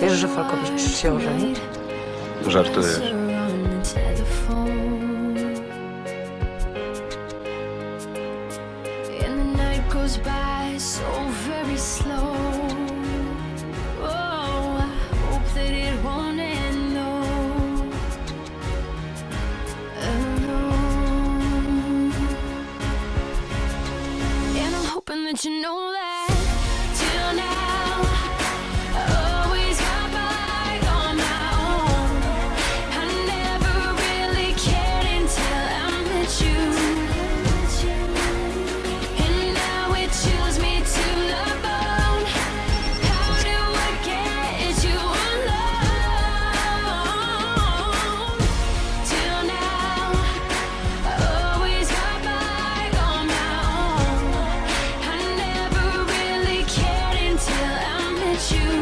Wiesz, że Falkowicz się ożeni? Żartujesz. Goes by so very slow. Oh, I hope that it won't end though. And I'm hoping that you know that till now I always got by on my own. I never really cared until I met you. Chills me to the bone. How do I get you alone? Till now, I always got by on my own. I never really cared until I met you.